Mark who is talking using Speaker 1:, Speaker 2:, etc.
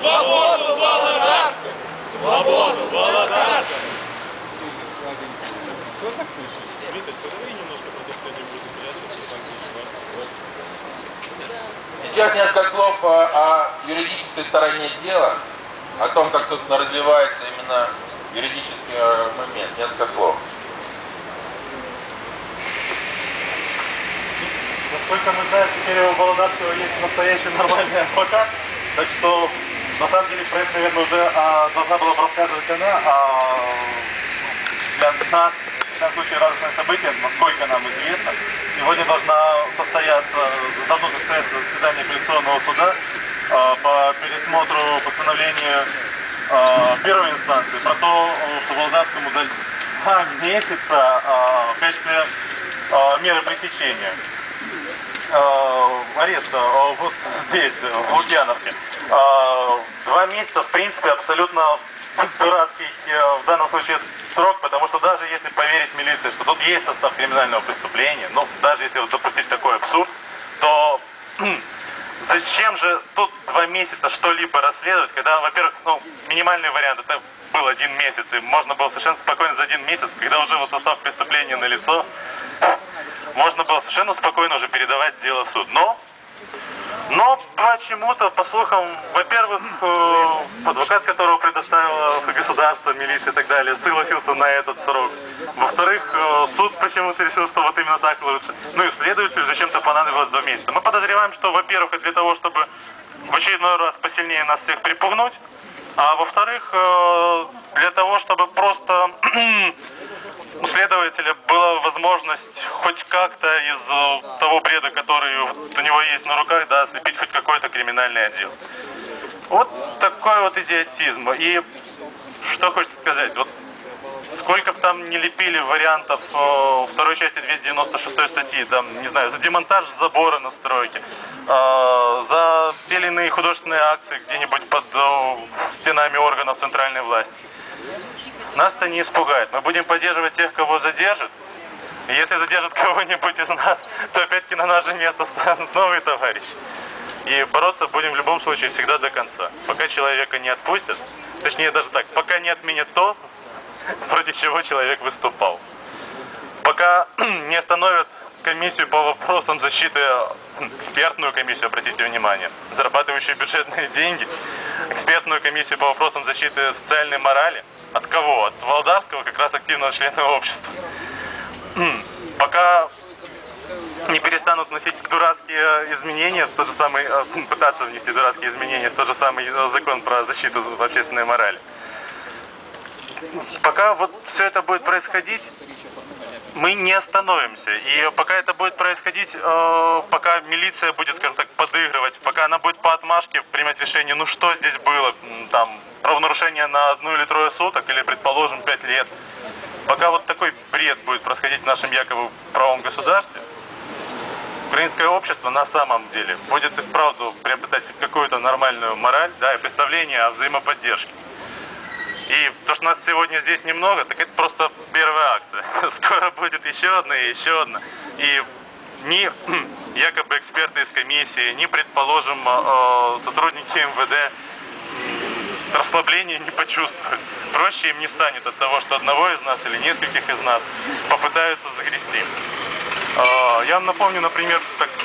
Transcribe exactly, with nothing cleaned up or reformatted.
Speaker 1: Свободу Володарска! Свободу Володарска!
Speaker 2: Сейчас несколько слов о юридической стороне дела, о том, как тут развивается именно юридический момент. Несколько слов.
Speaker 3: Насколько мы знаем, теперь у Володарского есть настоящий нормальный адвокат, так что на самом деле про это, наверное, уже а, должна была бы рассказывать она, а для нас, в данном случае, радостное событие, насколько нам известно, сегодня должна состояться, должно состояться заседание апелляционного суда а, по пересмотру постановления а, первой инстанции про то, что Володарскому дали два месяца а, в качестве а, меры пресечения. Ареста вот здесь, в Лукьяновке. Два месяца, в принципе, абсолютно дурацкий в данном случае срок, потому что даже если поверить милиции, что тут есть состав криминального преступления, ну, даже если вот допустить такой абсурд, то зачем же тут два месяца что-либо расследовать, когда, во-первых, ну, минимальный вариант это был один месяц, и можно было совершенно спокойно за один месяц, когда уже вот состав преступления налицо, можно было совершенно спокойно уже передавать дело в суд. Но, но почему-то, по слухам, во-первых, адвокат, которого предоставило государство, милиция и так далее, согласился на этот срок. Во-вторых, суд почему-то решил, что вот именно так лучше. Ну и следователю зачем-то понадобилось два месяца. Мы подозреваем, что, во-первых, для того, чтобы в очередной раз посильнее нас всех припугнуть, а во-вторых, для того, чтобы просто у следователя была возможность хоть как-то из того бреда, который у него есть на руках, да, слепить хоть какой-то криминальный отдел. Вот такой вот идиотизм. И что хочется сказать, вот сколько бы там не лепили вариантов о, второй части двести девяносто шестой статьи, там, не знаю, за демонтаж забора на стройке, э, за те или иные художественные акции где-нибудь под э, стенами органов центральной власти. Нас-то не испугает. Мы будем поддерживать тех, кого задержат. И если задержат кого-нибудь из нас, то опять-таки на наше место станут новые товарищи. И бороться будем в любом случае всегда до конца. Пока человека не отпустят, точнее даже так, пока не отменят то, против чего человек выступал. Пока не остановят комиссию по вопросам защиты, экспертную комиссию, обратите внимание, зарабатывающую бюджетные деньги, экспертную комиссию по вопросам защиты социальной морали. От кого? От Володарского, как раз активного члена общества. Пока не перестанут вносить дурацкие изменения, в тот же самый, пытаться внести дурацкие изменения в тот же самый закон про защиту общественной морали. Пока вот все это будет происходить, мы не остановимся. И пока это будет происходить, э, пока милиция будет, скажем так, подыгрывать, пока она будет по отмашке принимать решение, ну что здесь было, там, правонарушение на одну или трое суток, или, предположим, пять лет. Пока вот такой бред будет происходить в нашем якобы правом государстве, украинское общество на самом деле будет и вправду приобретать какую-то нормальную мораль, да, и представление о взаимоподдержке. И то, что нас сегодня здесь немного, так это просто первая акция. Скоро будет еще одна и еще одна. И ни якобы эксперты из комиссии, ни, предположим, сотрудники эм вэ дэ расслабления не почувствуют. Проще им не станет от того, что одного из нас или нескольких из нас попытаются загрести. Я вам напомню, например, так